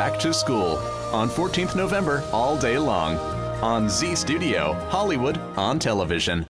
back to school on 14th November all day long on Z Studio, Hollywood on television.